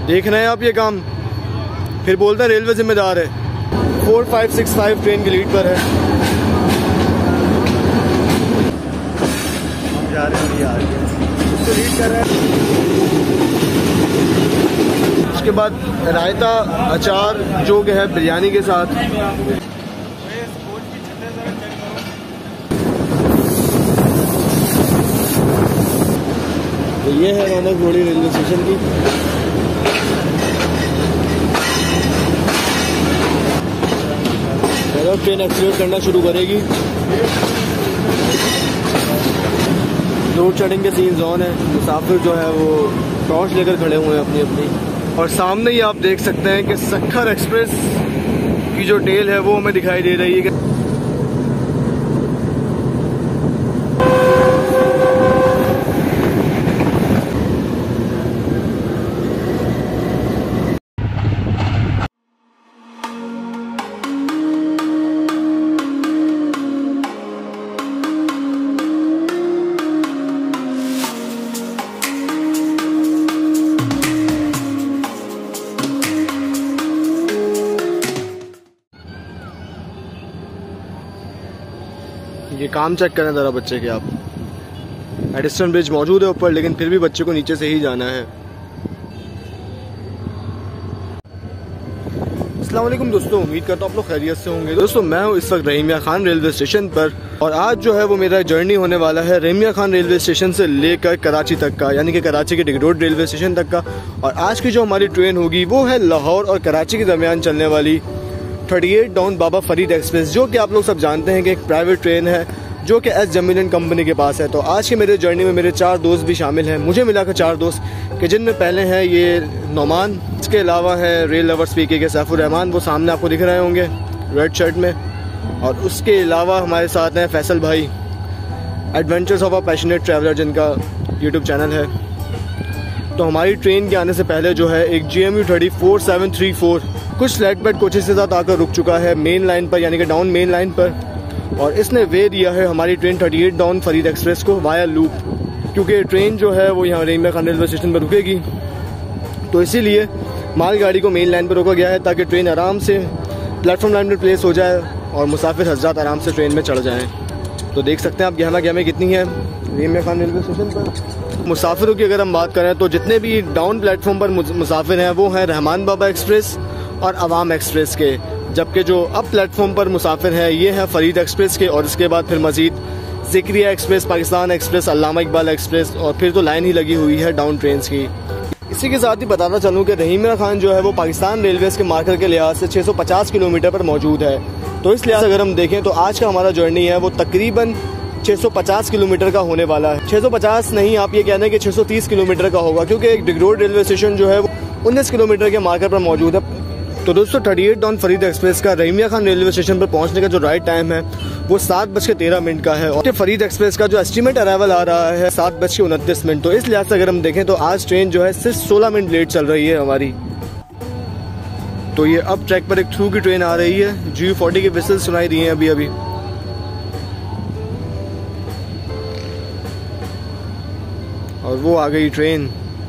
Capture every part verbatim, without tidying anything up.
देख रहे हैं आप ये काम, फिर बोलता है रेलवे जिम्मेदार है। Four five six five train की लीड पर है। हम जा रहे हैं यार, उसको लीड कर रहे हैं। उसके बाद रायता अचार जो कि है बिरयानी के साथ। तो ये है रौनक घोड़ी रेलवे स्टेशन की। ट्रेन एक्सीलरेट करना शुरू करेगी। रोड चढ़ने के सीन्स ऑन है। मुसाफिर जो है वो टॉर्च लेकर खड़े हुए हैं अपनी अपनी। और सामने ही आप देख सकते हैं कि सक्खर एक्सप्रेस की जो टेल है वो हमें दिखाई दे रही है। ये काम चेक करें ज़रा बच्चे के आप। एडिसन ब्रिज मौजूद है ऊपर, लेकिन फिर भी बच्चे को नीचे से ही जाना है। अस्सलाम वालेकुम दोस्तों, उम्मीद करता हूँ आप लोग खैरियत से होंगे। दोस्तों मैं हूँ इस वक्त रहीमिया खान रेलवे स्टेशन पर, और आज जो है वो मेरा जर्नी होने वाला है रहीमिया खान रेलवे स्टेशन से लेकर कराची तक का, यानी कि कराची के डिग रोड रेलवे स्टेशन तक का। और आज की जो हमारी ट्रेन होगी वो है लाहौर और कराची के दरमियान चलने वाली अड़तीस डाउन बाबा फरीद एक्सप्रेस, जो कि आप लोग सब जानते हैं कि एक प्राइवेट ट्रेन है जो कि एस जमीलन कंपनी के पास है। तो आज के मेरे जर्नी में मेरे चार दोस्त भी शामिल हैं, मुझे मिलाकर चार दोस्त, कि जिनमें पहले हैं ये नौमान, इसके अलावा है रेल लवर्स पीके के सैफुर रहमान, वो सामने आपको दिख रहे होंगे रेड शर्ट में। और उसके अलावा हमारे साथ हैं फैसल भाई, adventures of a passionate traveller जिनका यूट्यूब चैनल है। तो हमारी ट्रेन के आने से पहले जो है एक G M U thirty four seven three four कुछ फ्लैट बेड कोचेस के साथ आकर रुक चुका है मेन लाइन पर, यानी कि डाउन मेन लाइन पर। और इसने वे दिया है हमारी ट्रेन अड़तीस डाउन फरीद एक्सप्रेस को वाया लूप, क्योंकि ट्रेन जो है वो यहाँ रहीमिया खान रेलवे स्टेशन पर रुकेगी। तो इसीलिए मालगाड़ी को मेन लाइन पर रोका गया है ताकि ट्रेन आराम से प्लेटफॉर्म लाइन पर प्लेस हो जाए और मुसाफिर हज़रात आराम से ट्रेन में चढ़ जाएँ। तो देख सकते हैं आप गहमा गहमे कितनी है रहीमिया खान रेलवे स्टेशन पर। मुसाफिरों की अगर हम बात करें तो जितने भी डाउन प्लेटफॉर्म पर मुसाफिर हैं वो हैं रहमान बाबा एक्सप्रेस और अवाम एक्सप्रेस के, जबकि जो अब प्लेटफॉर्म पर मुसाफिर हैं ये है फरीद एक्सप्रेस के, और इसके बाद फिर Majeed Zakariya express, Pakistan express, Allama Iqbal express, और फिर तो लाइन ही लगी हुई है डाउन ट्रेन की। इसी के साथ ही बताना चलूँ कि रहीमिया खान जो है वो पाकिस्तान रेलवेज़ के मार्कर के लिहाज से छः सौ पचास किलोमीटर पर मौजूद है। तो इस लिहाज से अगर हम देखें तो आज का हमारा जर्नी है वो तकरीबन छः सौ पचास किलोमीटर का होने वाला है। छः सौ पचास नहीं, आप ये कहते हैं कि छः सौ तीस किलोमीटर का होगा, क्योंकि एक डिग रोड रेलवे स्टेशन जो है वो उन्नीस किलोमीटर के मार्कर पर मौजूद है। तो दोस्तों अड़तीस डाउन फरीद एक्सप्रेस का रहीमिया खान रेलवे स्टेशन पर पहुंचने का जो राइट टाइम है वो सात बज के तेरह मिनट का है, और फरीद एक्सप्रेस का जो एस्टीमेट अराइवल आ रहा है सात बज के उनतीस मिनट। तो इस लिहाज से अगर हम देखें तो आज ट्रेन जो है सिर्फ सोलह मिनट लेट चल रही है हमारी। तो ये अब ट्रैक पर एक थ्रू की ट्रेन आ रही है, जी यू फोर्टी के विसल सुनाई दी है अभी अभी। और वो आ गई ट्रेन।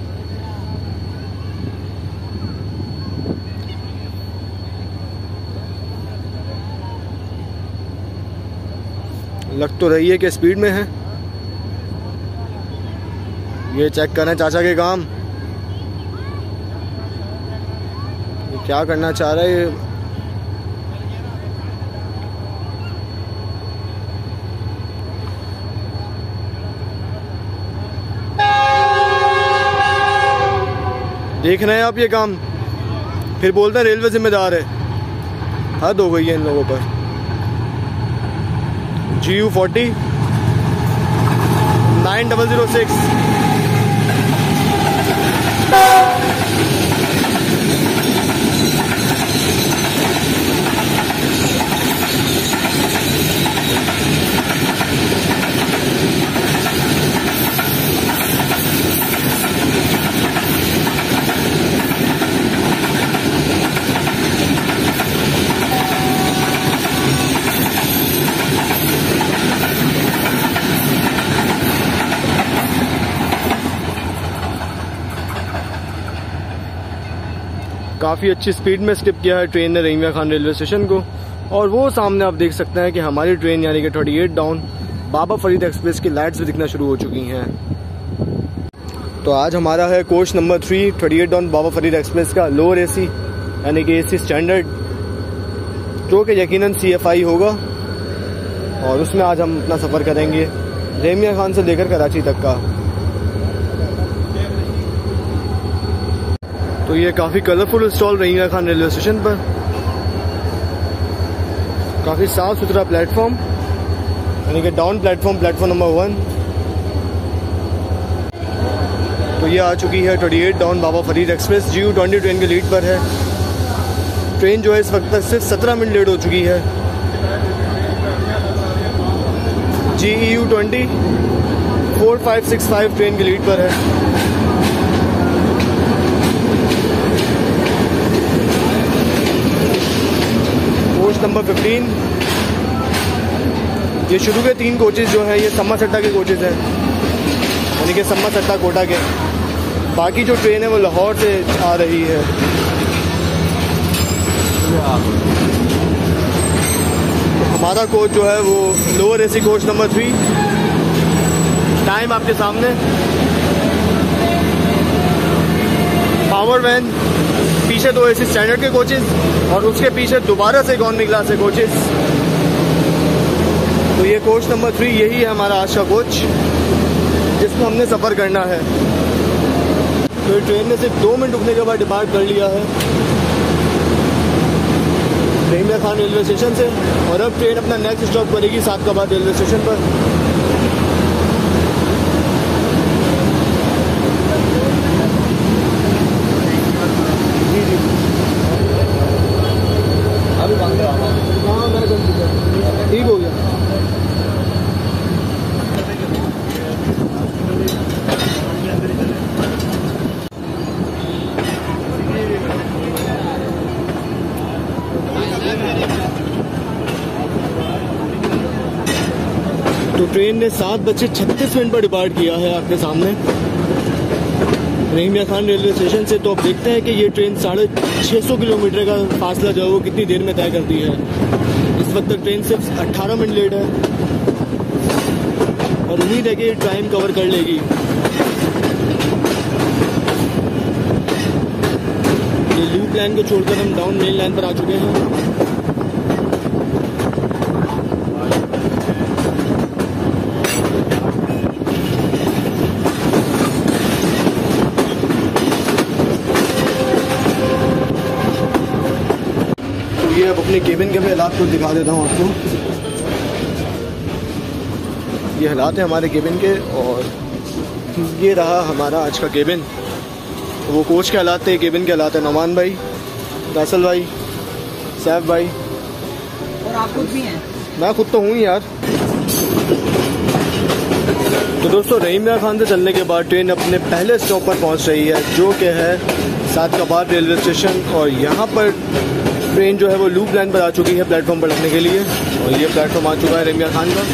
लग तो रही है कि स्पीड में है। ये चेक करें चाचा के काम, ये क्या करना चाह रहा है। देख रहे हैं आप ये काम, फिर बोलते हैं रेलवे जिम्मेदार है। हद हो गई है इन लोगों पर। G U forty nine double zero six. काफ़ी अच्छी स्पीड में स्किप किया है ट्रेन ने रहीमिया खान रेलवे स्टेशन को। और वो सामने आप देख सकते हैं कि हमारी ट्रेन यानी कि अड़तीस डाउन बाबा फरीद एक्सप्रेस की लाइट्स भी दिखना शुरू हो चुकी हैं। तो आज हमारा है कोच नंबर थ्री अड़तीस डाउन बाबा फरीद एक्सप्रेस का लोअर एसी यानी कि एसी स्टैंडर्ड, जो कि यकीनन सी एफ आई होगा। और उसमें आज हम अपना सफ़र करेंगे रहीमिया खान से लेकर कराची तक का। तो ये काफ़ी colourful stall Rahimiya Khan railway station पर, काफ़ी साफ सुथरा प्लेटफॉर्म यानी कि down platform, platform number one. तो ये आ चुकी है अड़तीस down Baba Farid express. G U twenty train के लीड पर है। ट्रेन जो है इस वक्त तक सिर्फ सत्रह मिनट लेट हो चुकी है। G U twenty four five six five train के लीड पर है। कोच नंबर फिफ्टीन, ये शुरू के तीन कोचेज जो हैं ये सम्मा सट्टा के कोचेज हैं यानी कि सम्मा सट्टा कोटा के। बाकी जो ट्रेन है वो लाहौर से आ रही है। तो हमारा कोच जो है वो lower AC coach number three. Time आपके सामने। पावर वैन, पीछे दो एसी स्टैंडर्ड के कोचेज और उसके पीछे दोबारा से इकोनॉमी क्लास के कोचेज। तो ये कोच नंबर थ्री, यही है हमारा आज का कोच जिसमें हमने सफ़र करना है। तो ट्रेन ने सिर्फ दो मिनट रुकने के बाद डिपार्ट कर लिया है रहीमिया खान रेलवे स्टेशन से। और अब ट्रेन अपना नेक्स्ट स्टॉप करेगी सादकाबाद रेलवे स्टेशन पर। जी जी हाँ मैं ठीक हो गया। तो ट्रेन ने सात बजे छत्तीस मिनट पर डिपार्ट किया है आपके सामने रहीमिया खान रेलवे स्टेशन से। तो अब देखते हैं कि ये ट्रेन साढ़े छः सौ किलोमीटर का फासला जो है वो कितनी देर में तय करती है। इस वक्त तक ट्रेन सिर्फ अट्ठारह मिनट लेट है और उम्मीद है कि टाइम कवर कर लेगी। ये लूप लाइन को छोड़कर हम डाउन मेन लाइन पर आ चुके हैं। ये अब अपने केबिन के भी हालात को दिखा देता हूँ आपको। ये हालात है हमारे केबिन के और ये रहा हमारा आज का केबिन। वो कोच के हालात थे, केबिन के हालात है। नौमान भाई, फैसल भाई, सैफ भाई और आप खुद भी हैं। मैं खुद तो हूँ यार। तो दोस्तों रहीमिया खान से चलने के बाद ट्रेन अपने पहले स्टॉप पर पहुँच रही है जो कि है सादकाबाद रेलवे स्टेशन। और यहाँ पर ट्रेन जो है वो लूप लाइन पर आ चुकी है प्लेटफॉर्म पर लगने के लिए। और ये प्लेटफॉर्म आ चुका है रहीमिया खान का।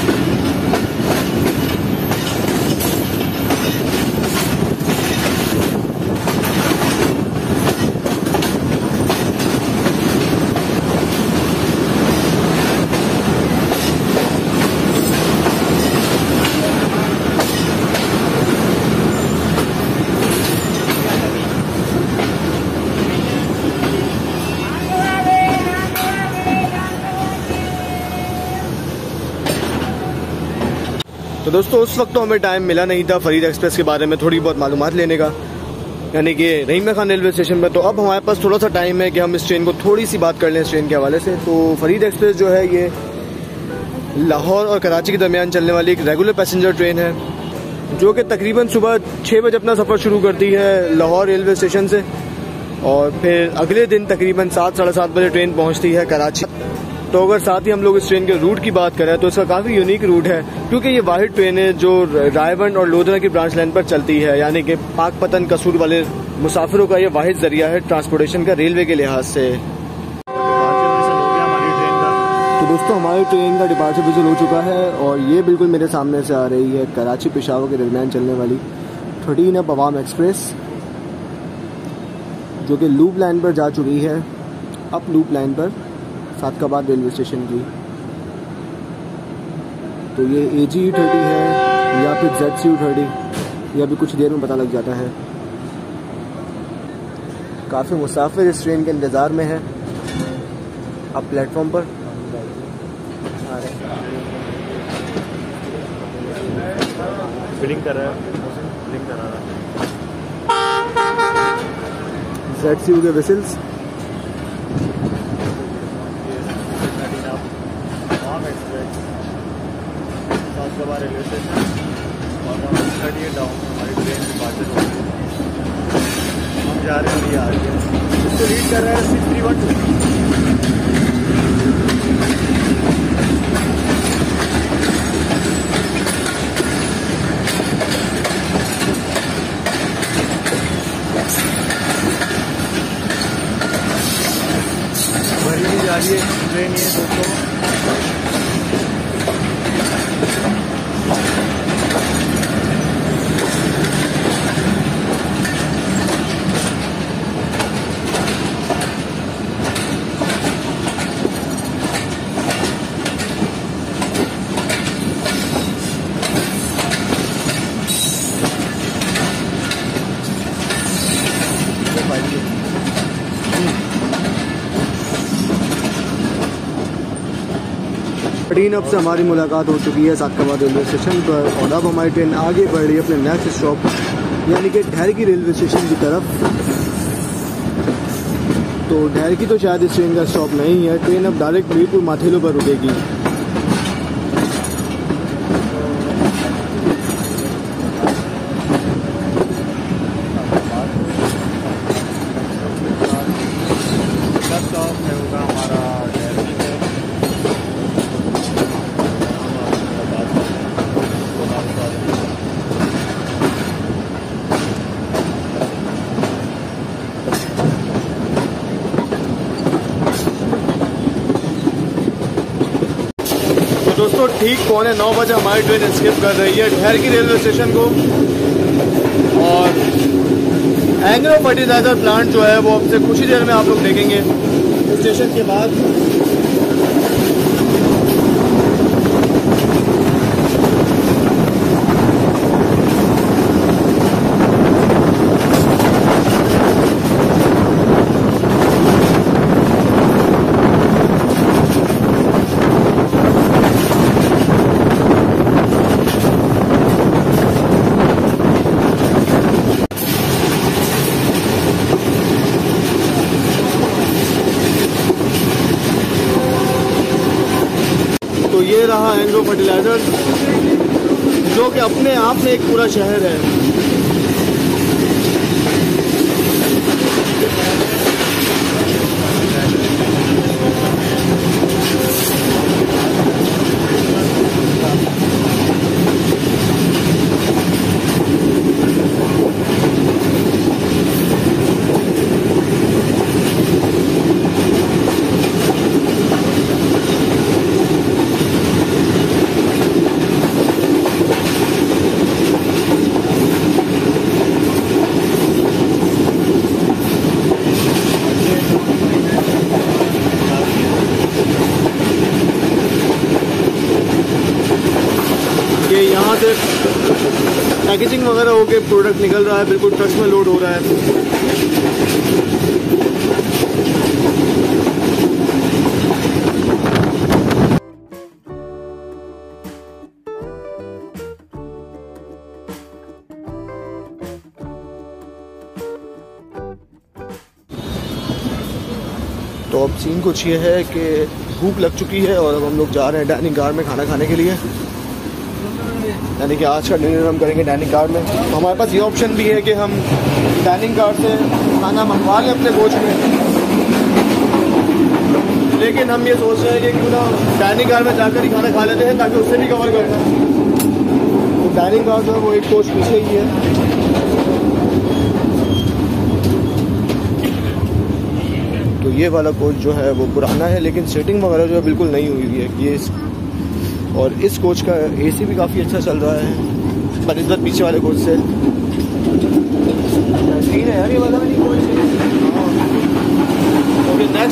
तो दोस्तों उस वक्त तो हमें टाइम मिला नहीं था फरीद एक्सप्रेस के बारे में थोड़ी बहुत मालूमात लेने का यानी कि रहीमिया खान रेलवे स्टेशन पर। तो अब हमारे पास थोड़ा सा टाइम है कि हम इस ट्रेन को थोड़ी सी बात कर लें इस ट्रेन के हवाले से। तो फरीद एक्सप्रेस जो है ये लाहौर और कराची के दरमियान चलने वाली एक रेगुलर पैसेंजर ट्रेन है जो कि तकरीबन सुबह छः बजे अपना सफ़र शुरू करती है लाहौर रेलवे स्टेशन से। और फिर अगले दिन तकरीबन सात साढ़े सात बजे ट्रेन पहुँचती है कराची। तो अगर साथ ही हम लोग इस ट्रेन के रूट की बात करें तो इसका काफ़ी यूनिक रूट है क्योंकि ये वाहिद ट्रेन है जो रायबंद और लोधरा की ब्रांच लाइन पर चलती है यानी कि पाकपतन कसूर वाले मुसाफिरों का ये वाहिद जरिया है ट्रांसपोर्टेशन का रेलवे के लिहाज से। तो दोस्तों हमारी ट्रेन का डिपार्चर विजुअल हो चुका है और ये बिल्कुल मेरे सामने से आ रही है कराची पेशावर के दरमियान चलने वाली थर्टीन अब अवाम एक्सप्रेस। जो कि लूप लाइन पर जा चुकी है, अप लूप लाइन पर सादकाबाद रेलवे स्टेशन की। तो ये ए जी यू थर्टी है या फिर जेड सी यू थर्टी, यह अभी कुछ देर में पता लग जाता है। काफ़ी मुसाफिर इस ट्रेन के इंतज़ार में है। अब प्लेटफॉर्म पर आ रहे हैं। बिलिंग कर रहा है, बिलिंग करा रहा है। जेड सी यू के विसिल्स। सादकाबाद रेलवे स्टेशन और थर्टी एट डाउन हमारी ट्रेन डिपार्चर हो गई। हम जा रहे हैं, ये आ रही है। इसको रीड कर रहा है सिक्स थ्री वन टू। भरी भी जा रही है ट्रेन ये दोस्तों। थर्टीन अब से हमारी मुलाकात हो चुकी है सादकाबाद रेलवे स्टेशन पर और अब हमारी ट्रेन आगे बढ़ रही है अपने नेक्स्ट स्टॉप यानी कि ढेरकी रेलवे स्टेशन की तरफ। तो ढेरकी तो शायद इस ट्रेन का स्टॉप नहीं है। ट्रेन अब डायरेक्ट मीरपुर माथेलो पर रुकेगी। दोस्तों ठीक पौने नौ बजे हमारी ट्रेन एस्केप कर रही है ढेरकी रेलवे स्टेशन को और एंग्रो फर्टिलाइजर प्लांट जो है वो अब से कुछ ही देर में आप लोग देखेंगे स्टेशन के बाद। तो ये रहा एंग्रो फर्टिलाइजर जो कि अपने आप में एक पूरा शहर है। ये यहाँ से पैकेजिंग वगैरह होके प्रोडक्ट निकल रहा है, बिल्कुल ट्रक्स में लोड हो रहा है। तो अब सीन कुछ ये है कि भूख लग चुकी है और अब हम लोग जा रहे हैं डाइनिंग कार में खाना खाने के लिए। यानी कि आज का डिनर हम करेंगे डाइनिंग कार में। हमारे पास ये ऑप्शन भी है कि हम डाइनिंग कार से खाना मंगवा लें अपने कोच में, लेकिन हम ये सोच रहे हैं कि क्यों ना डाइनिंग कार में जाकर ही खाना खा लेते हैं ताकि उससे भी कवर करना है। तो डाइनिंग कार जो है वो एक कोच पीछे ही है। तो ये वाला कोच जो है वो पुराना है लेकिन सेटिंग वगैरह जो है बिल्कुल नई हुई है ये इस, और इस कोच का एसी भी काफ़ी अच्छा चल रहा है पर इस बार पीछे वाले कोच से। ठीक है यार ये वाला भी कोच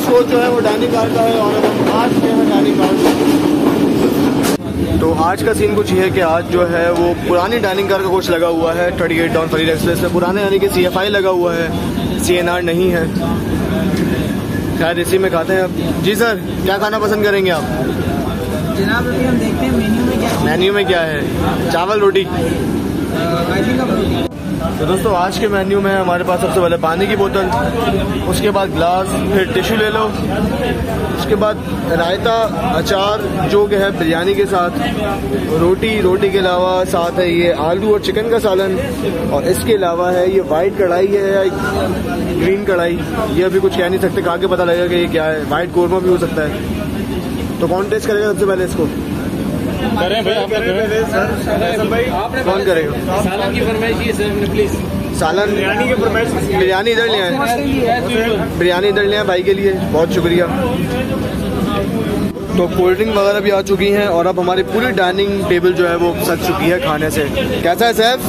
कोच जो है वो डाइनिंग कार का है और अब हम आज गए हैं डाइनिंग कार में। तो आज का सीन कुछ ये है कि आज जो है वो पुरानी डाइनिंग कार का कोच लगा हुआ है thirty eight down Farid express में। पुराने यानी कि सी एफ आई लगा हुआ है, सी एन आर नहीं है। खैर इसी में खाते हैं अब। जी सर, क्या खाना पसंद करेंगे आप? जनाब अभी हम देखते हैं मेन्यू में क्या मेन्यू में क्या है? चावल रोटी। तो दोस्तों आज के मेन्यू में हमारे पास सबसे पहले पानी की बोतल, उसके बाद ग्लास, फिर टिश्यू ले लो, उसके बाद रायता, अचार जो कि है बिरयानी के साथ, रोटी, रोटी के अलावा साथ है ये आलू और चिकन का सालन, और इसके अलावा है ये वाइट कढ़ाई है या ग्रीन कढ़ाई, ये अभी कुछ कह नहीं सकते, खा के पता लगेगा कि ये क्या है। वाइट कौरमा भी हो सकता है। तो कौन टेस्ट करेगा सबसे पहले इसको? करें भाई, आप कौन करेगा? सालन की फरमाइश है सर, प्लीज। सालन बिरयानी की फरमाइश, बिरयानी इधर ले आए, बिरयानी इधर ले आए भाई के लिए, बहुत शुक्रिया। तो कोल्ड ड्रिंक वगैरह भी आ चुकी हैं और अब हमारी पूरी डाइनिंग टेबल जो है वो सज चुकी है खाने से। कैसा है सैफ?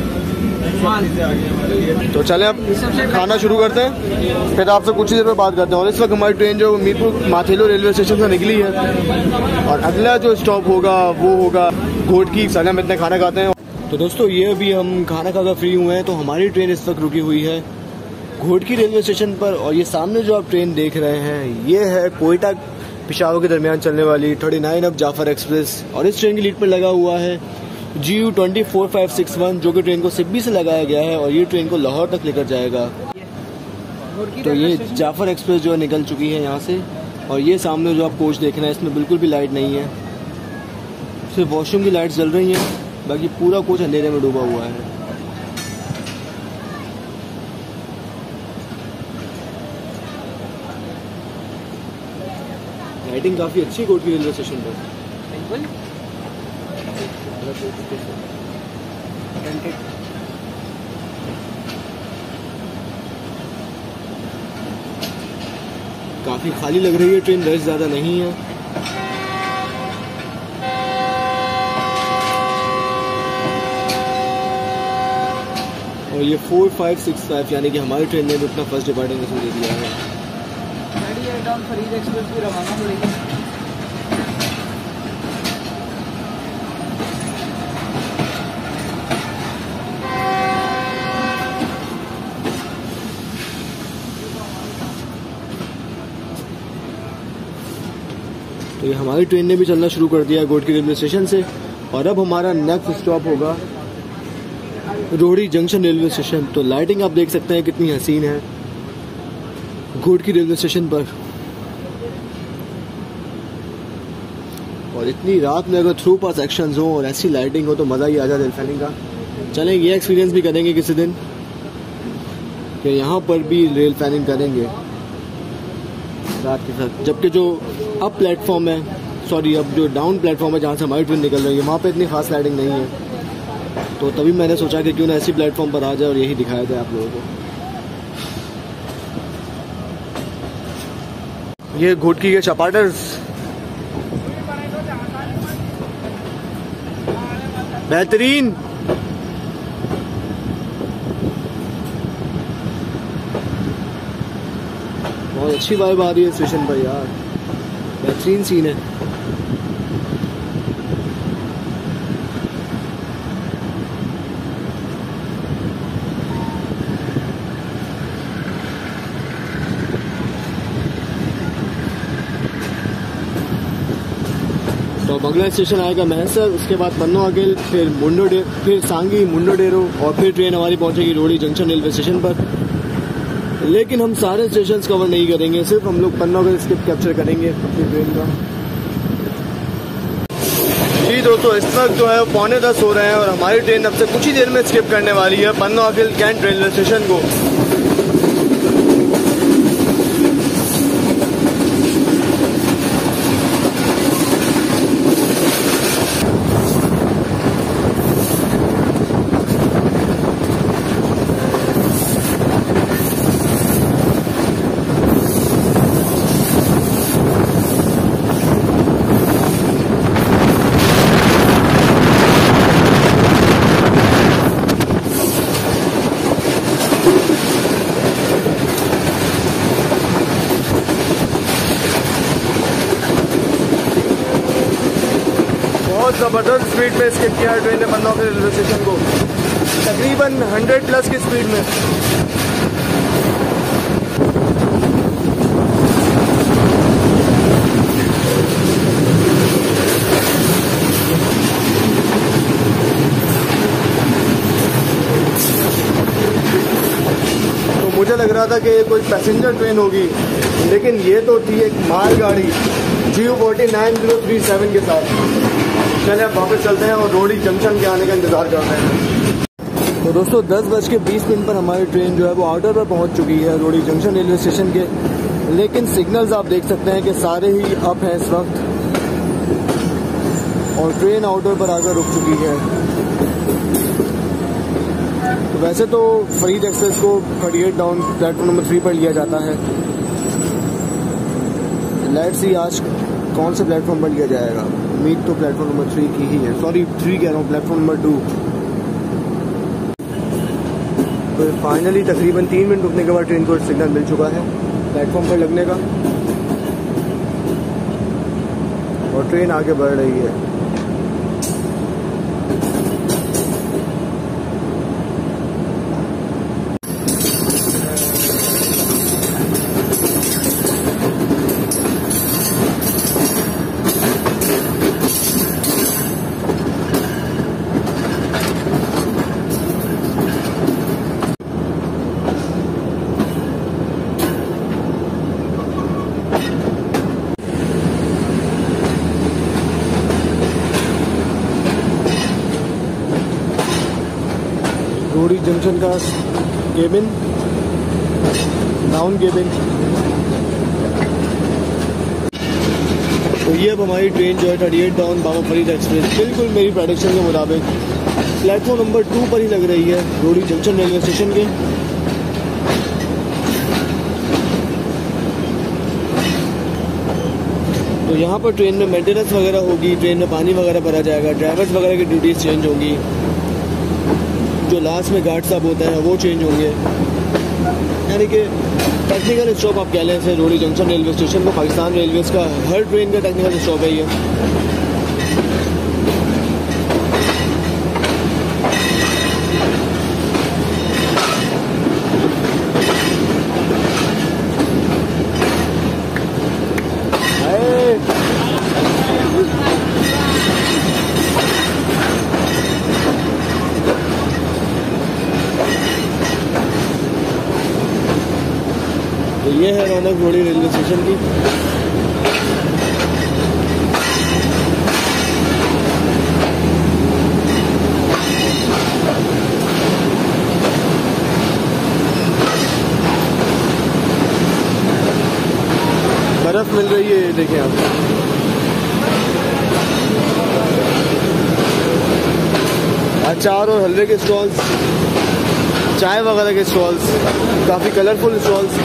तो चलें अब खाना शुरू करते हैं, फिर आपसे कुछ ही देर में बात करते हैं। और इस वक्त हमारी ट्रेन जो मीरपुर माथेलो रेलवे स्टेशन से निकली है और अगला जो स्टॉप होगा वो होगा घोटकी। चलें हम इतने खाना खाते हैं। तो दोस्तों ये अभी हम खाना खाकर फ्री हुए हैं, तो हमारी ट्रेन इस वक्त रुकी हुई है घोटकी रेलवे स्टेशन पर। और ये सामने जो आप ट्रेन देख रहे हैं ये है कोयटा पिशावर के दरमियान चलने वाली थर्टी नाइन अब जाफर एक्सप्रेस। और इस ट्रेन की लीड पर लगा हुआ है G U twenty four five six one, जो कि ट्रेन को सिब्बी से लगाया गया है और ये ट्रेन को लाहौर तक लेकर जाएगा। तो ये जाफर एक्सप्रेस जो है निकल चुकी है यहाँ से। और ये सामने जो आप कोच देख रहे हैं इसमें बिल्कुल भी लाइट नहीं है, सिर्फ वॉशरूम की लाइट्स जल रही हैं, बाकी पूरा कोच अंधेरे में डूबा हुआ है। लाइटिंग काफ़ी अच्छी है कोटकी रेलवे स्टेशन पर। काफी खाली लग रही है ट्रेन, रश ज्यादा नहीं है। और ये फोर फाइव सिक्स फाइव यानी कि हमारी ट्रेन ने भी अपना फर्स्ट डिपार्टिंग दे दिया है। फरीद एक्सप्रेस भी रवाना हो रही है। तो ये हमारी ट्रेन ने भी चलना शुरू कर दिया है घोटकी रेलवे स्टेशन से। और अब हमारा नेक्स्ट स्टॉप होगा रोहड़ी जंक्शन रेलवे स्टेशन। तो लाइटिंग आप देख सकते हैं कितनी हसीन है घोटकी रेलवे स्टेशन पर। और इतनी रात में अगर थ्रू पास एक्शन हो और ऐसी लाइटिंग हो तो मज़ा ही आ जाए रेल फैनिंग का। चलें ये एक्सपीरियंस भी करेंगे किसी दिन कि यहाँ पर भी रेल फैनिंग करेंगे रात के साथ। जबकि जो अप प्लेटफॉर्म है, सॉरी अब जो डाउन प्लेटफॉर्म है जहाँ से हमारी ट्रेन निकल रही है वहाँ पे इतनी खास लाइटिंग नहीं है। तो तभी मैंने सोचा कि क्यों ना ऐसी प्लेटफॉर्म पर आ जाए और यही दिखाया जाए आप लोगों को। ये घोटकी के चपाटर्स बेहतरीन। बहुत अच्छी वाइब आ रही है स्टेशन पर यार, बेहतरीन सीन है। तो अब अगला स्टेशन आएगा महसर, उसके बाद पन्नो आगिल, फिर मुंडो डे फिर सांगी मुंडो डेरो और फिर ट्रेन हमारी पहुंचेगी रोहड़ी जंक्शन रेलवे स्टेशन पर। लेकिन हम सारे स्टेशन कवर नहीं करेंगे, सिर्फ हम लोग पन्नो आगिल स्किप कैप्चर करेंगे अपनी ट्रेन का। जी दोस्तों इस वक्त जो है पौने दस हो रहे हैं और हमारी ट्रेन अब से कुछ ही देर में स्किप करने वाली है Pano Aqil cantt railway station को। ज़बरदस्त स्पीड पे स्किप किया है ट्रेन ने बंदों के रेलवे स्टेशन को, तकरीबन हंड्रेड प्लस की स्पीड में। तो मुझे लग रहा था कि कोई पैसेंजर ट्रेन होगी, लेकिन ये तो थी एक मालगाड़ी G U forty nine zero three seven के साथ। चले अब वापस चलते हैं और रोडी जंक्शन के आने का इंतज़ार करते हैं। तो दोस्तों दस बज के बीस मिनट पर हमारी ट्रेन जो है वो आउटर पर पहुंच चुकी है रोडी जंक्शन रेलवे स्टेशन के, लेकिन सिग्नल्स आप देख सकते हैं कि सारे ही अप हैं इस वक्त और ट्रेन आउटर पर आकर रुक चुकी है। तो वैसे तो फरीद एक्सप्रेस को अड़तीस डाउन प्लेटफॉर्म नंबर थ्री पर लिया जाता है। लेट्स सी आज कौन से प्लेटफॉर्म पर लिया जाएगा। उम्मीद तो प्लेटफॉर्म नंबर थ्री की ही है, सॉरी थ्री कह रहा हूँ, प्लेटफॉर्म नंबर टू। तो फाइनली तकरीबन तीन मिनट रुकने के बाद ट्रेन को सिग्नल मिल चुका है प्लेटफॉर्म पर लगने का और ट्रेन आगे बढ़ रही है। रोडी जंक्शन का केबिन, डाउन केबिन। तो ये अब हमारी ट्रेन जो है अड़तीस डाउन बाबा फरीद एक्सप्रेस बिल्कुल मेरी प्रेडिक्शन के मुताबिक प्लेटफॉर्म नंबर टू पर ही लग रही है रोडी जंक्शन रेलवे स्टेशन के। तो यहाँ पर ट्रेन में मेंटेनेंस वगैरह होगी, ट्रेन में पानी वगैरह भरा जाएगा, ड्राइवर्स वगैरह की ड्यूटीज चेंज होंगी, जो लास्ट में गार्ड साहब होते हैं वो चेंज होंगे। यानी कि टेक्निकल स्टॉप आप कह लें इसे रोडी जंक्शन रेलवे स्टेशन को। पाकिस्तान रेलवेज़ का हर ट्रेन का टेक्निकल स्टॉप है ये। तो ये है रौनक रोडी रेलवे स्टेशन की। बर्फ मिल रही है, देखें आप। अचार और हलवे के स्टॉल्स, चाय वगैरह के स्टॉल्स, काफ़ी कलरफुल स्टॉल्स।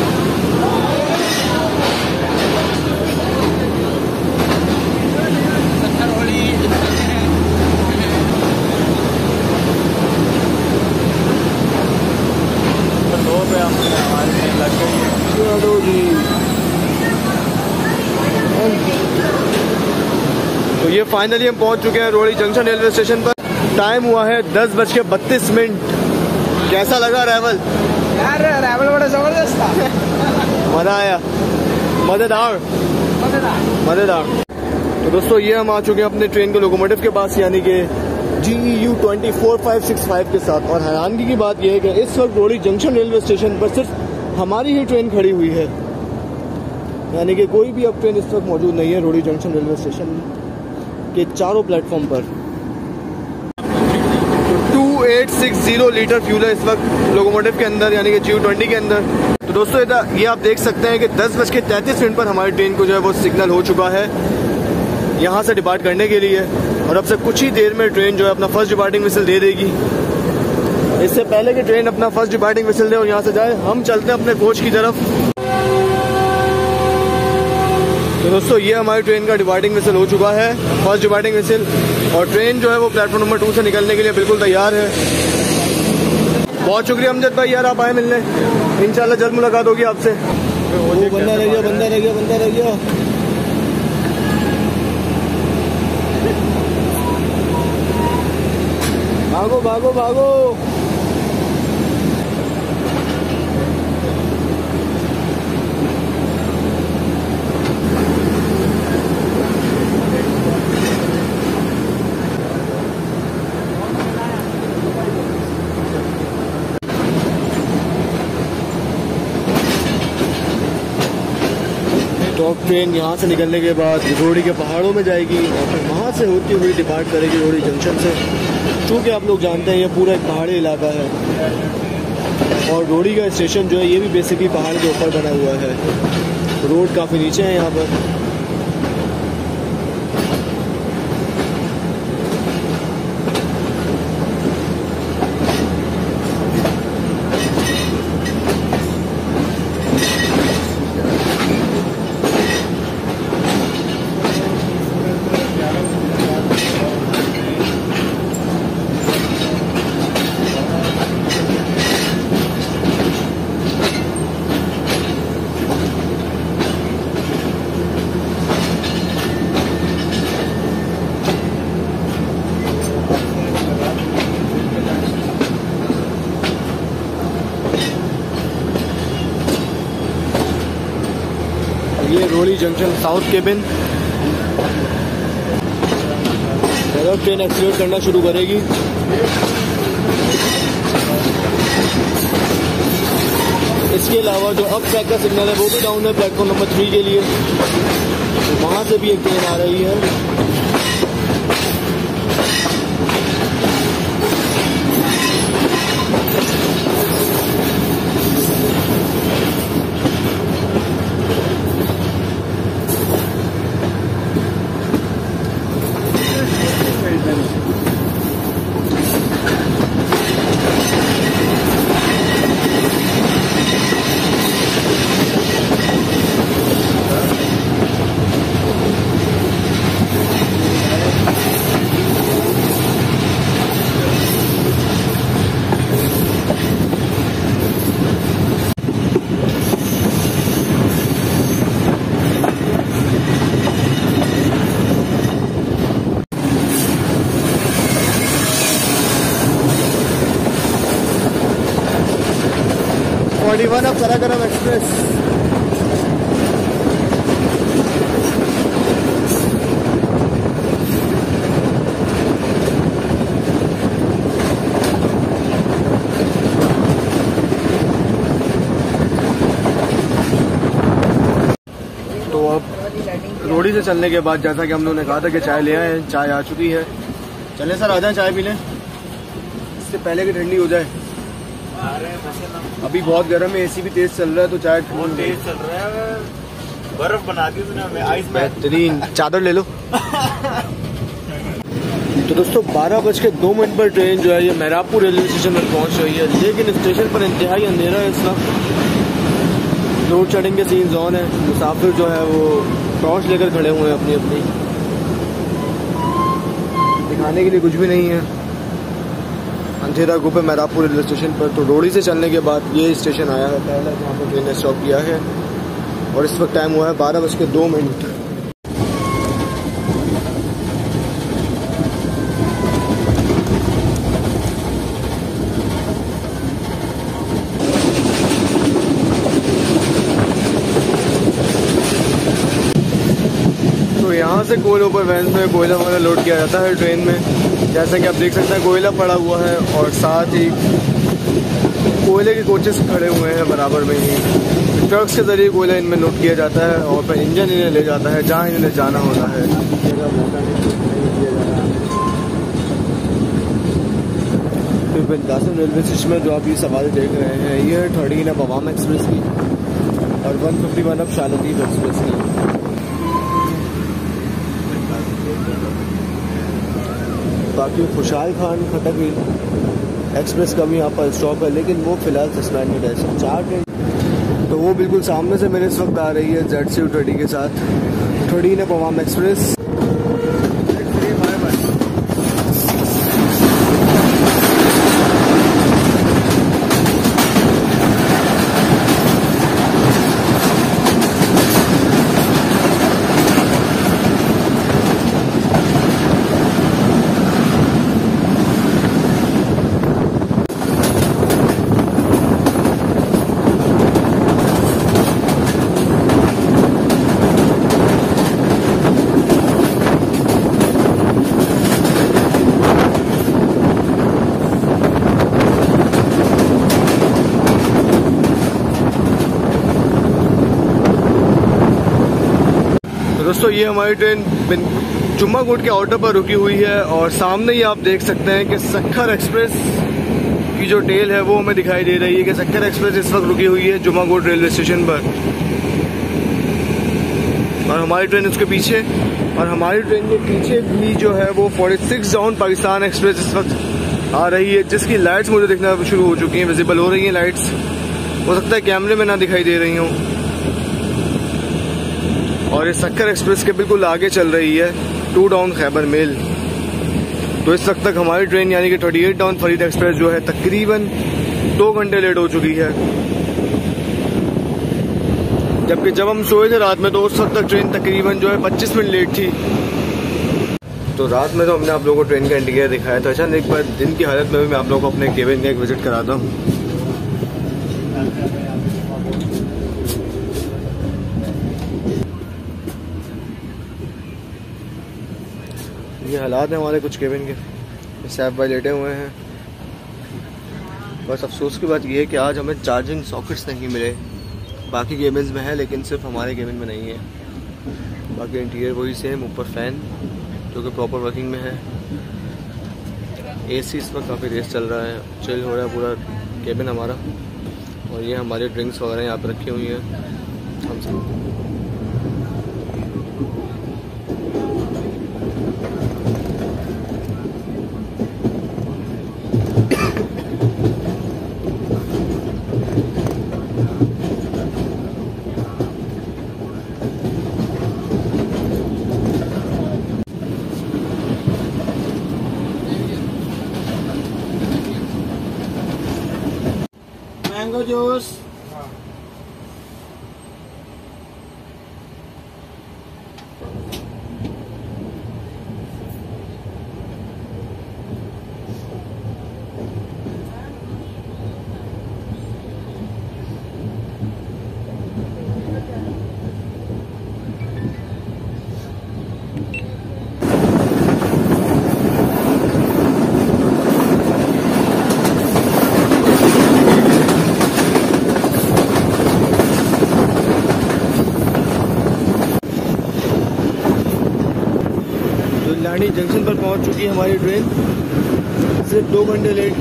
तो ये फाइनली हम पहुंच चुके हैं रोडी जंक्शन रेलवे स्टेशन पर। टाइम हुआ है दस बज के बत्तीस मिनट। कैसा लगा रैवल? यार रैवल बड़ा जबरदस्त था। मजा आया, मजेदार मजेदार। तो दोस्तों ये हम आ चुके हैं अपने ट्रेन के लोकोमोटिव के पास, यानी कि G E U twenty four five six five के साथ। और हैरानगी की बात यह है कि इस वक्त रोडी जंक्शन रेलवे स्टेशन पर सिर्फ हमारी ही ट्रेन खड़ी हुई है, यानी कि कोई भी अब ट्रेन इस वक्त मौजूद नहीं है रोडी जंक्शन रेलवे स्टेशन के चारों प्लेटफॉर्म पर। Two eight six zero litre fuel है इस वक्त लोकोमोटिव के अंदर, यानी कि जी यू ट्वेंटी के अंदर। तो दोस्तों ये आप देख सकते हैं कि दस बज के तैंतीस मिनट पर हमारी ट्रेन को जो है वो सिग्नल हो चुका है यहाँ से डिपार्ट करने के लिए। और अब से कुछ ही देर में ट्रेन जो है अपना फर्स्ट डिपार्टिंग विसल दे देगी। इससे पहले कि ट्रेन अपना फर्स्ट डिपार्टिंग विसल दे और यहाँ से जाए, हम चलते हैं अपने कोच की तरफ। तो दोस्तों ये हमारी ट्रेन का डिपार्टिंग विसल हो चुका है, फर्स्ट डिपार्टिंग विसल, और ट्रेन जो है वो प्लेटफॉर्म नंबर टू से निकलने के लिए बिल्कुल तैयार है। बहुत शुक्रिया अमजद भाई यार, आप आए मिलने। इंशाल्लाह जल्द मुलाकात होगी आपसे। वो बंदा रह गया बंदा रह गया बंदा रह गया भागो भागो भागो। टॉप ट्रेन यहाँ से निकलने के बाद रोड़ी के पहाड़ों में जाएगी और फिर वहाँ से होती हुई डिपार्ट करेगी रोड़ी जंक्शन से। क्योंकि आप लोग जानते हैं ये पूरा एक पहाड़ी इलाका है और रोड़ी का स्टेशन जो है ये भी बेसिकली पहाड़ के ऊपर बना हुआ है। रोड काफ़ी नीचे है यहाँ पर। ये रोड़ी जंक्शन साउथ केबिन। अगर ट्रेन एक्सीलरेट करना शुरू करेगी इसके अलावा जो अप ट्रैक का सिग्नल है वो भी डाउन है प्लेटफॉर्म नंबर थ्री के लिए। तो वहाँ से भी एक ट्रेन आ रही है। फोर्टी वन अब कराकरम एक्सप्रेस। तो अब रोड़ी से चलने के बाद जैसा कि हम लोगों ने कहा था कि चाय ले आए, चाय आ चुकी है। चले सर, आ जाए चाय पी लें इससे पहले कि ठंडी हो जाए। अभी बहुत गर्म है, एसी भी तेज चल रहा है तो चाय बहुत तेज चल रहा है। बर्फ बना दी उसने आइस में। बेहतरीन, चादर ले लो। तो दोस्तों बारह बज के दो मिनट पर ट्रेन जो है ये मैरापुर रेलवे स्टेशन पर पहुंच रही है, लेकिन स्टेशन पर इंतहाई अंधेरा है इस वक्त। लोड शेडिंग के सीन्स ऑन है। मुसाफिर जो है वो टॉर्च लेकर खड़े हुए हैं अपनी अपनी। दिखाने के लिए कुछ भी नहीं है। अंधेरा गुप है मैरापुर रेलवे स्टेशन पर। तो रोड़ी से चलने के बाद ये स्टेशन आया है पहला जहाँ पर ट्रेन ने स्टॉप किया है और इस वक्त टाइम हुआ है बारह बज के दो मिनट। तो यहाँ से कोयलों पर वैन में कोयला वगैरह लोड किया जाता है ट्रेन में। जैसा कि आप देख सकते हैं कोयला पड़ा हुआ है और साथ ही कोयले के कोचेस खड़े हुए हैं बराबर में ही। ट्रक्स के जरिए कोयला इनमें लोड किया जाता है और फिर इंजन इन्हें ले जाता है जहाँ इन्हें जाना होता है। फिर बिंदासन रेलवे स्टेशन में जो आप ये सवारी देख रहे हैं ये है थर्टीन अब अवाम एक्सप्रेस की और वन फिफ्टी वन अब शालतीफ एक्सप्रेस की। बाकी खुशहाल खान खटक एक्सप्रेस का भी यहाँ पर स्टॉप है, लेकिन वो फिलहाल सस्पेंडेड है। चार ट्रेन तो वो बिल्कुल सामने से मेरे इस वक्त आ रही है जेड सी थर्टी के साथ। थर्टीन है अवाम एक्सप्रेस। तो दोस्तों ये हमारी ट्रेन जुम्माकोट के आउटर पर रुकी हुई है और सामने ही आप देख सकते हैं कि सक्खर एक्सप्रेस की जो टेल है वो हमें दिखाई दे रही है कि सक्खर एक्सप्रेस इस वक्त रुकी हुई है जुम्माकोट रेलवे स्टेशन पर और हमारी ट्रेन उसके पीछे। और हमारी ट्रेन के पीछे भी जो है वो छियालीस डाउन पाकिस्तान एक्सप्रेस इस वक्त आ रही है, जिसकी लाइट्स मुझे दिखना शुरू हो चुकी हैं, विजिबल हो रही हैं लाइट्स। हो सकता है कैमरे में ना दिखाई दे रही हूँ। और ये सक्खर एक्सप्रेस के बिल्कुल आगे चल रही है टू डाउन खैबर मेल। तो इस वक्त तक हमारी ट्रेन यानी कि अड़तीस डाउन फरीद एक्सप्रेस जो है तकरीबन दो घंटे लेट हो चुकी है, जबकि जब हम सोए थे रात में तो उस वक्त तक ट्रेन तकरीबन जो है पच्चीस मिनट लेट थी। तो रात में तो हमने आप लोगों को ट्रेन का इंडिकेटर दिखाया था। अच्छा, एक बार दिन की हालत में भी मैं आप लोगों को अपने केबिन का एक विजिट कराता हूँ। ये हालात हैं हमारे कुछ केबिन के। साहब भाई लेटे हुए हैं। बस अफसोस की बात यह है कि आज हमें चार्जिंग सॉकेट्स नहीं मिले। बाकी केबिन में है लेकिन सिर्फ हमारे केबिन में नहीं है। बाकी इंटीरियर वही सेम, ऊपर फैन जो कि प्रॉपर वर्किंग में है। एसी इस वक्त काफ़ी रेस चल रहा है, चिल हो रहा है पूरा केबिन हमारा। और ये हमारी ड्रिंक्स वगैरह यहाँ पर रखी हुई हैं हम सब। Mango juice. लानी जंक्शन पर पहुंच चुकी है हमारी ट्रेन, सिर्फ दो घंटे लेट।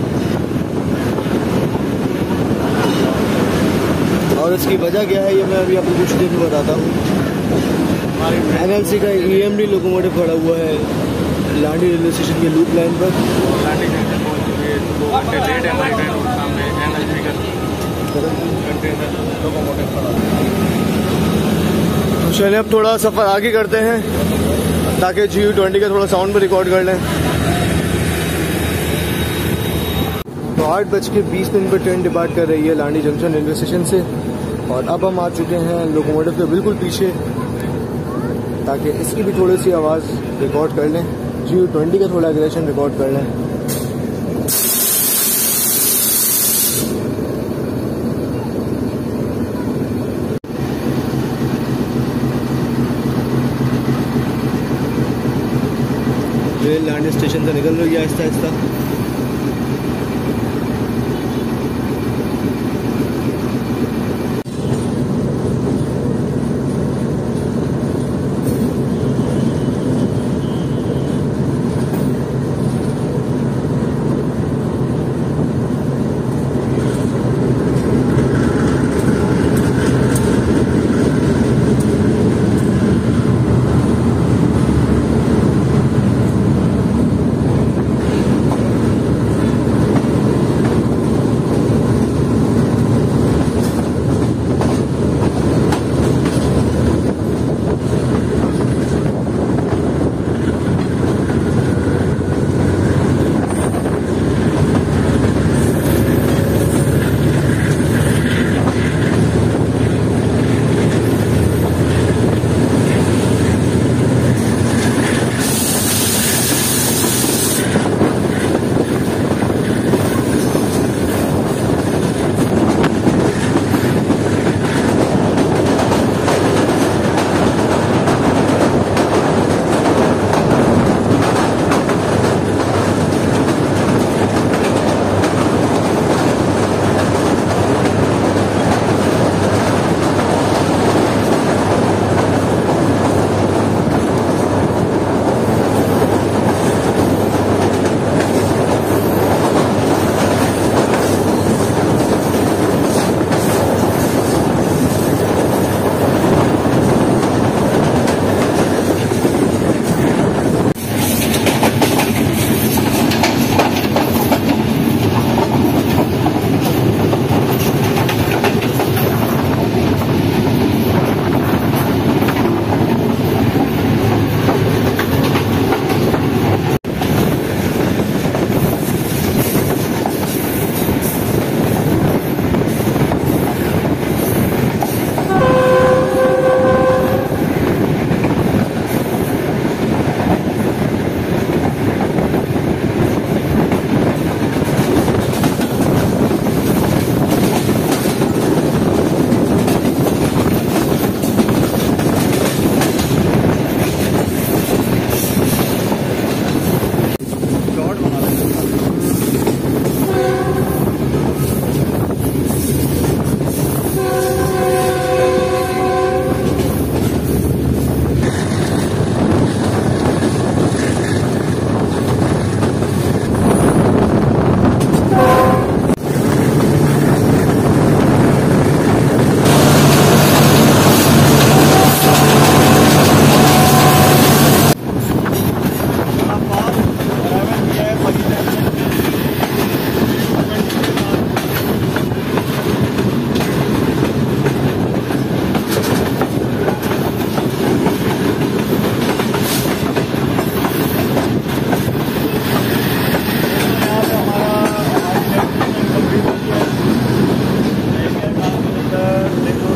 और इसकी वजह क्या है ये मैं अभी आपको कुछ देर में बताता हूँ। एनएलसी का ईएमडी लोकोमोटिव खड़ा हुआ है लानी रेलवे स्टेशन के लूप लाइन पर। लानी जंक्शन पहुंच चुकी है, दो घंटे लेट है हमारी ट्रेन। सामने एनएलसी का कंटेनर लोकोमोटिव खड़ा है। चलिए अब थोड़ा सफ़र आगे करते हैं ताकि जी यू ट्वेंटी का थोड़ा साउंड भी रिकॉर्ड कर लें। तो आठ बज के बीस मिनट पर ट्रेन डिपार्ट कर रही है लानी जंक्शन रेलवे स्टेशन से और अब हम आ चुके हैं लोकोमोटिव के बिल्कुल पीछे ताकि इसकी भी थोड़ी सी आवाज़ रिकॉर्ड कर लें, जी यू ट्वेंटी का थोड़ा एग्रेशन रिकॉर्ड कर लें। रेल लानी स्टेशन से निकल रही है आहिस्ता आहिस्ता।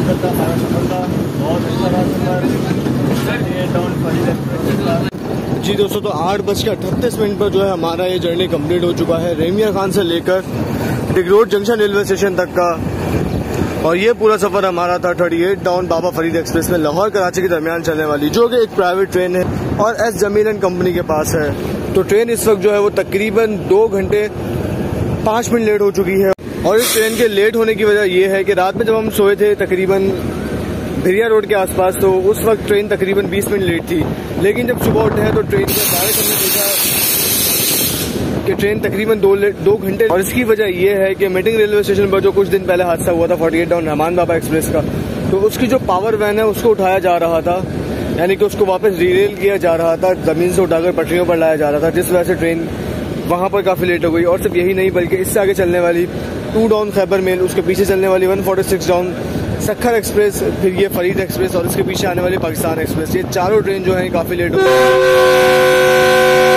उम्मीद करता हमारा सफ़र था बहुत अच्छा रहा सफ़र ये डाउन फरीद एक्सप्रेस का। जी दोस्तों, तो आठ बज के अट्ठतीस मिनट पर जो है हमारा ये जर्नी कंप्लीट हो चुका है रेमिया खान से लेकर डिगरोड जंक्शन रेलवे स्टेशन तक का। और ये पूरा सफ़र हमारा था अड़तीस डाउन बाबा फरीद एक्सप्रेस में लाहौर कराची के दरमियान चलने वाली, जो कि एक प्राइवेट ट्रेन है और एस जमील एंड कंपनी के पास है। तो ट्रेन इस वक्त जो है वो तकरीबन दो घंटे पाँच मिनट लेट हो चुकी है। और इस ट्रेन के लेट होने की वजह यह है कि रात में जब हम सोए थे तकरीबन भिरिया रोड के आसपास, तो उस वक्त ट्रेन तकरीबन बीस मिनट लेट थी। लेकिन जब सुबह उठे हैं तो ट्रेन के बारे हमने देखा कि ट्रेन तकरीबन दो दो घंटे। और इसकी वजह यह है कि मीटिंग रेलवे स्टेशन पर जो कुछ दिन पहले हादसा हुआ था अड़तालीस डाउन रहमान बाबा एक्सप्रेस का, तो उसकी जो पावर वैन है उसको उठाया जा रहा था, यानी कि उसको वापस रीरेल किया जा रहा था, जमीन से उठाकर पटरियों पर लाया जा रहा था, जिस वजह से ट्रेन वहां पर काफ़ी लेट हो गई। और सिर्फ यही नहीं बल्कि इससे आगे चलने वाली टू डाउन खैबर मेल, उसके पीछे चलने वाली one forty six down Sukkur express, फिर ये फरीद एक्सप्रेस और इसके पीछे आने वाली पाकिस्तान एक्सप्रेस, ये चारों ट्रेन जो है काफ़ी लेट हो गई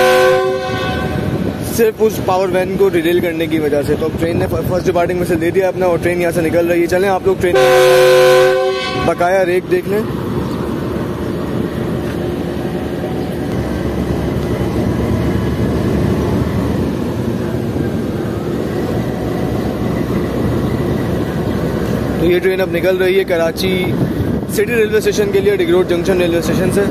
सिर्फ उस पावर वैन को रिलेल करने की वजह से। तो अब ट्रेन ने फर्स्ट डिपार्टिंग में से दे दिया अपना और ट्रेन यहाँ से निकल रही है। चलें आप लोग ट्रेन बकाया रेक देख लें। तो ये ट्रेन अब निकल रही है कराची सिटी रेलवे स्टेशन के लिए डिगरोड जंक्शन रेलवे स्टेशन से।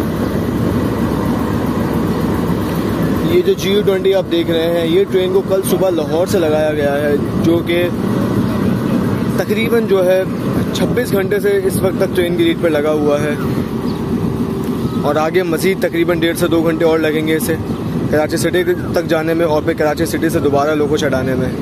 ये जो जी यू ट्वेंटी आप देख रहे हैं, ये ट्रेन को कल सुबह लाहौर से लगाया गया है, जो कि तकरीबन जो है छब्बीस घंटे से इस वक्त तक ट्रेन की लीड पर लगा हुआ है। और आगे मजीद तकरीबन डेढ़ से दो घंटे और लगेंगे इसे कराची सिटी तक जाने में और फिर कराची सिटी से दोबारा लोगों को चढ़ाने में।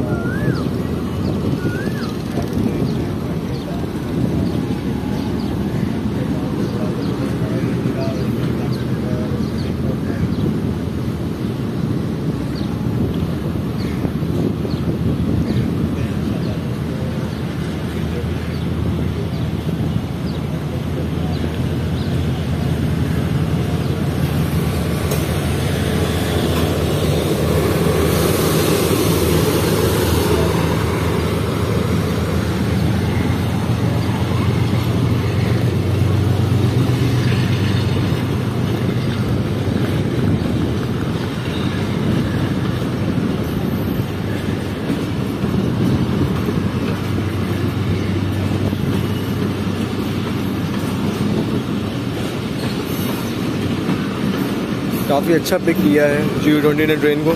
काफ़ी अच्छा पिक किया है जी यू ट्वेंटी ने ट्रेन को।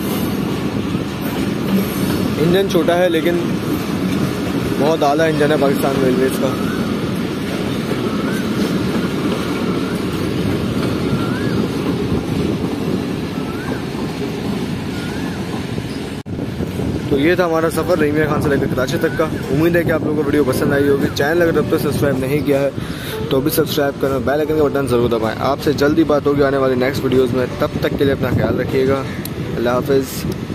इंजन छोटा है लेकिन बहुत आला इंजन है पाकिस्तान रेलवेज का। तो ये था हमारा सफ़र रेमिया खान से लेकर कराची तक का। उम्मीद है कि आप लोगों को वीडियो पसंद आई होगी। चैनल अगर अब तक सब्सक्राइब नहीं किया है तो भी सब्सक्राइब करना, बेल आइकन का बटन ज़रूर दबाएं। आपसे जल्दी बात होगी आने वाली नेक्स्ट वीडियोज़ में। तब तक के लिए अपना ख्याल रखिएगा। अल्लाह हाफिज़।